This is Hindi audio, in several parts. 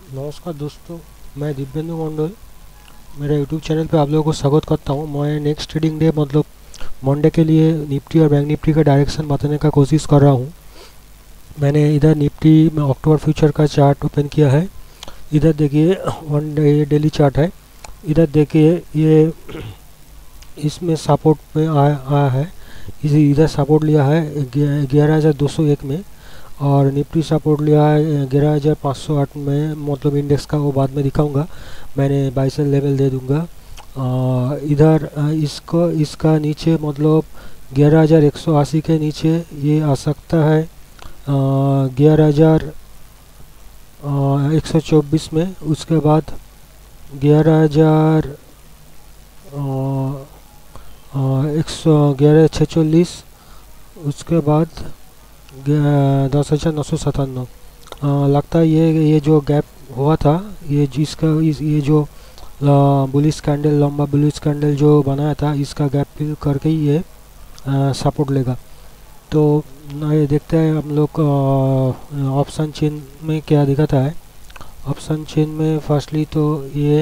नमस्कार दोस्तों, मैं दिव्येंदु मंडल। मेरा यूट्यूब चैनल पे आप लोगों को स्वागत करता हूँ। मैं नेक्स्ट ट्रेडिंग डे मतलब मंडे के लिए निफ्टी और बैंक निफ्टी का डायरेक्शन बताने का कोशिश कर रहा हूँ। मैंने इधर निफ्टी में अक्टूबर फ्यूचर का चार्ट ओपन किया है। इधर देखिए वन डे डेली चार्ट है। इधर देखिए ये इसमें सपोर्ट में आया है। इसी इधर सपोर्ट लिया है 11,201 में, और निफ्टी सपोर्ट लिया है 11,508 में। मतलब इंडेक्स का वो बाद में दिखाऊंगा। मैंने बाई सेल लेवल दे दूंगा। इधर इसको इसका नीचे मतलब 11,180 के नीचे ये आ सकता है 11,124 में। उसके बाद 11,640। उसके बाद 10,997। लगता है ये जो गैप हुआ था, ये जो बुलिश कैंडल, लंबा बुलिश कैंडल जो बनाया था, इसका गैप फिल करके ही ये सपोर्ट लेगा। तो ये देखते हैं हम लोग ऑप्शन चेन में क्या दिखाता है। ऑप्शन चेन में फर्स्टली तो ये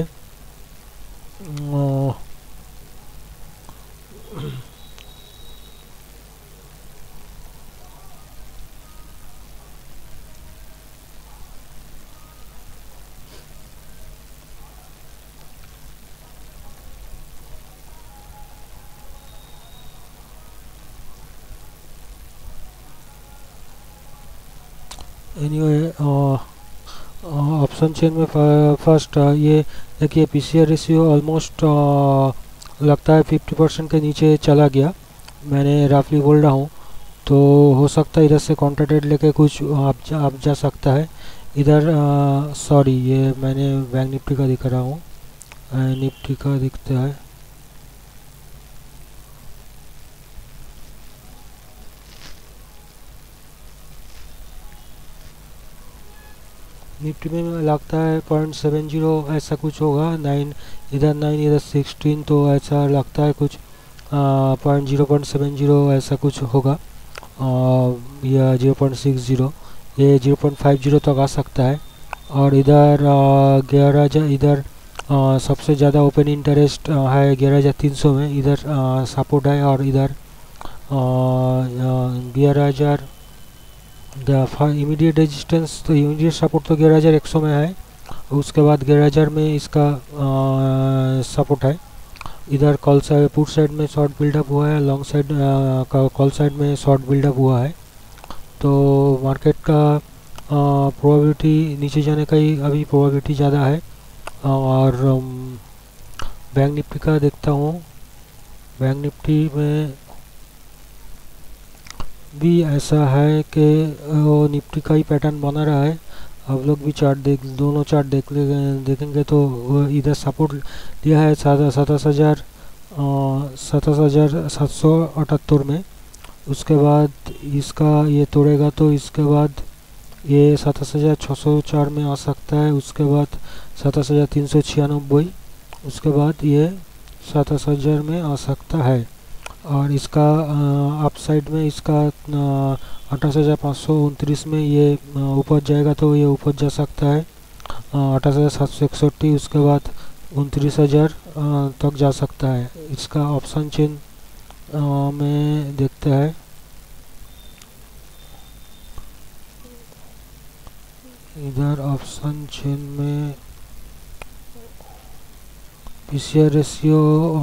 एनीवे ऑप्शन चेन में फर्स्ट ये देखिए पीसीआर रेशियो ऑलमोस्ट लगता है 50% के नीचे चला गया। मैंने रफली बोल रहा हूँ, तो हो सकता है इधर से काउंटर ट्रेड लेके कुछ आप जा सकता है इधर। सॉरी, ये मैंने बैंक निफ्टी का दिखा रहा हूँ। निफ्टी का दिखता है। निफ्टी में लगता है 0.70 ऐसा कुछ होगा। 9 इधर 9 इधर 16, तो ऐसा लगता है कुछ 0.70 ऐसा कुछ होगा, या 0.60। ये 0.50 तक आ सकता है। और इधर 11,000 इधर सबसे ज़्यादा ओपन इंटरेस्ट है 11,300 में। इधर सपोर्ट है, और इधर 11,000 इमीडिएट रेजिस्टेंस, तो इमीडिएट सपोर्ट तो 11,100 में है। उसके बाद 11,000 में इसका सपोर्ट है। इधर कॉल साइड, पुट साइड में शॉर्ट बिल्डअप हुआ है, लॉन्ग साइड कॉल साइड में शॉर्ट बिल्डअप हुआ है। तो मार्केट का प्रोबेबिलिटी नीचे जाने का ही अभी प्रोबेबिलिटी ज़्यादा है। और बैंक निफ्टी का देखता हूँ। बैंक निफ्टी में भी ऐसा है कि वो निफ्टी का ही पैटर्न बना रहा है। आप लोग भी चार्ट दोनों चार्ट देखेंगे तो इधर सपोर्ट दिया है 27,778 में। उसके बाद इसका ये तोड़ेगा तो इसके बाद ये 27,604 में आ सकता है। उसके बाद 27,396। उसके बाद ये 27,000 में आ सकता है। और इसका अप साइड में इसका 28,529 में ये ऊपर जाएगा तो ये ऊपर जा सकता है 28,761। उसके बाद 29,000 तक जा सकता है। इसका ऑप्शन चेन में देखते हैं। इधर ऑप्शन चेन में पीसीआर रेशियो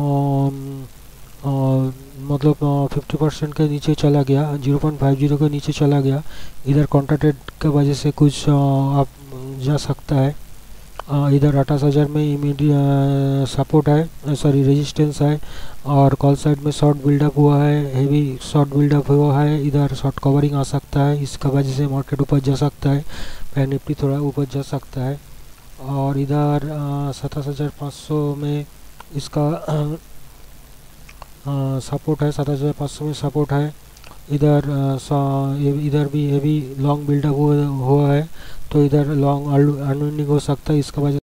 मतलब 50% के नीचे चला गया, 0.50 के नीचे चला गया। इधर कॉन्ट्राक्टेड की वजह से कुछ आप जा सकता है। इधर 28,000 में इमीडिएट सपोर्ट है, सॉरी रेजिस्टेंस है। और कॉल साइड में शॉर्ट बिल्डअप हुआ है, हेवी शॉर्ट बिल्डअप हुआ है। इधर शॉर्ट कवरिंग आ सकता है, इसका वजह से मार्केट ऊपर जा सकता है। बैंक निफ्टी थोड़ा ऊपर जा सकता है। और इधर 27,500 में इसका सपोर्ट है, 7,500 में सपोर्ट है। इधर इधर भी हेवी लॉन्ग बिल्डअप हुआ है, तो इधर लॉन्ग अर्निंग हो सकता है। इसका वजह